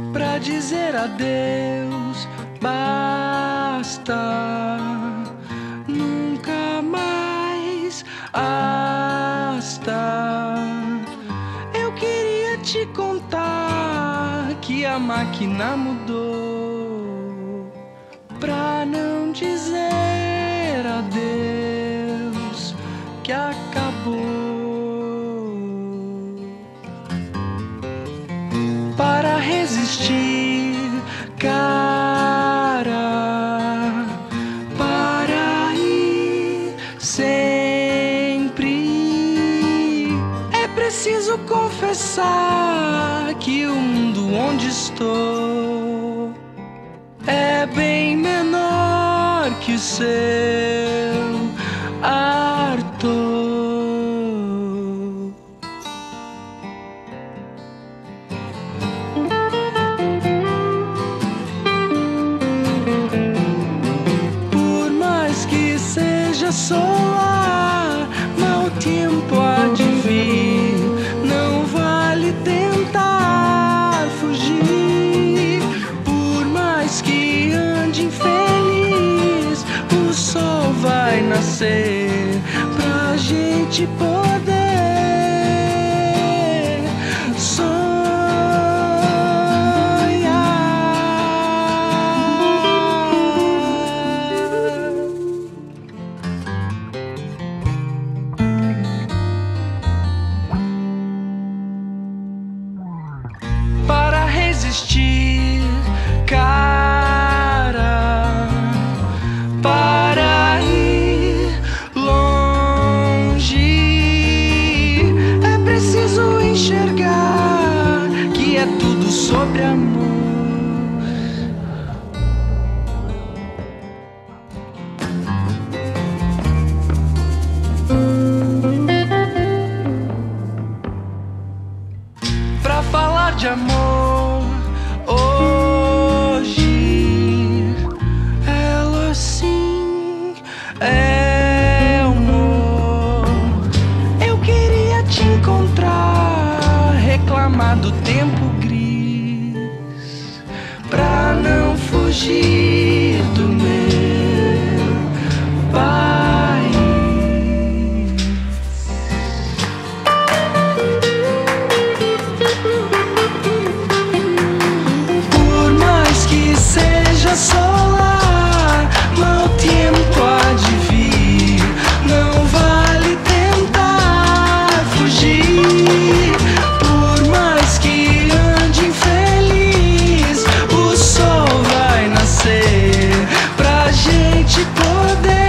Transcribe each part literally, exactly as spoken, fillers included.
Pra dizer adeus, basta. Nunca mais hasta. Eu queria te contar que a máquina mudou. Pra não dizer adeus, que acabou. Para resistir, cara, para ir sempre. É preciso confessar que o mundo onde estou é bem menor que o seu, Arthur. Por mais que seja solar, mau tempo há de vir. Não vale tentar fugir. Por mais que ande infeliz, o sol vai nascer pra gente poder para resistir, cara, para ir longe. É preciso enxergar que é tudo sobre amor. Pra falar de amor hoje, ela sim é amor. Eu queria te encontrar, reclamar do tempo gris, pra não fugir do meu país. Seja solar, mau tempo há de vir. Não vale tentar fugir. Por mais que ande infeliz, o sol vai nascer pra gente poder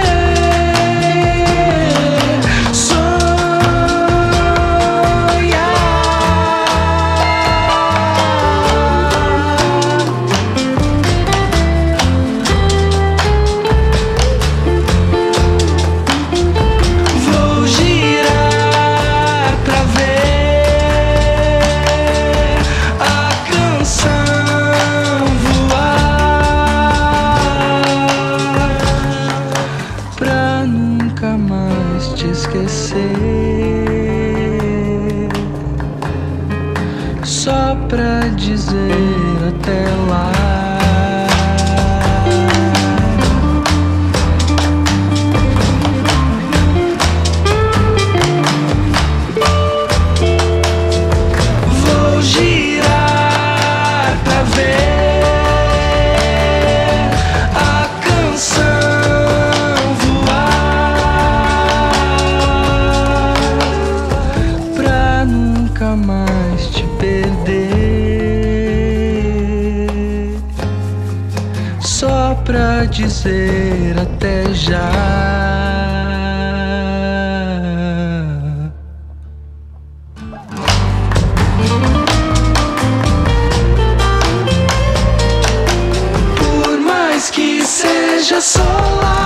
te esquecer, só pra dizer até lá. Vou girar pra ver a canção mais te perder, só pra dizer até já. Por mais que seja solar,